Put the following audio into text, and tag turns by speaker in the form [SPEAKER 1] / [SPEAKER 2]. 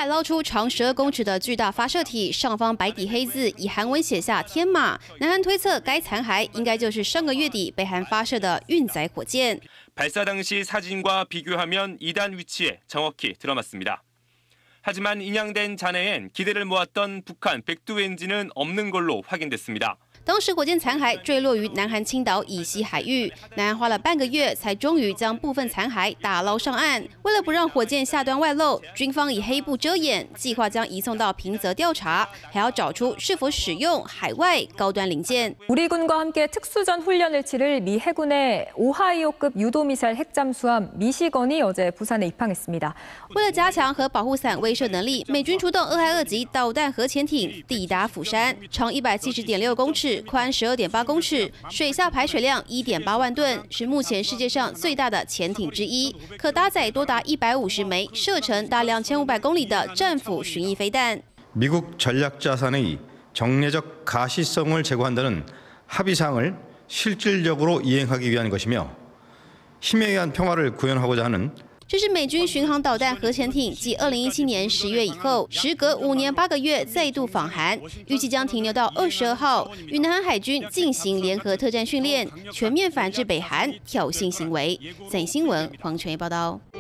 [SPEAKER 1] 海捞出长12公尺的巨大发射体，上方白底黑字以韩文写下“天马”。南韩推测该残骸应该就是上个月底北韩发射的运载火箭。
[SPEAKER 2] 발사 당시 사진과 비교하면 2단 위치에 정확히 들어맞습니다. 하지만 인양된 잔해엔 기대를 모았던 북한 백두 엔진은 없는 걸로 확인됐습니다.
[SPEAKER 1] 当时火箭残骸坠落于南韩青岛以西海域，南韩花了半个月才终于将部分残骸打捞上岸。为了不让火箭下端外露，军方以黑布遮掩，计划将移送到平泽调查，还要找出是否使用海外高端零件。
[SPEAKER 3] 우리 군과 함께 특수전 훈련을 치를 미 해군의 오하이오급 유도미사일 핵잠수함 미시건이 어제 부산에 입항했습니다.
[SPEAKER 1] 为了加强核保护伞威慑能力，美军出动俄亥俄级导弹核潜艇抵达釜山，长170.6公尺。 宽12.8公尺，水下排水量1.8万吨，是目前世界上最大的潜艇之一，可搭载多达150枚、射程达2500公里的战斧巡弋飞弹。
[SPEAKER 4] 미국 전략자산의 정례적 가시성을 제고한다는 합의사항을 실질적으로 이행하기 위한 것이며 힘에 의한 평화를 구현하고자 하는
[SPEAKER 1] 这是美军巡航导弹核潜艇继2017年10月以后，时隔5年8个月再度访韩，预计将停留到22号，与南韩海军进行联合特战训练，全面反制北韩挑衅行为。在新闻黄权益报道。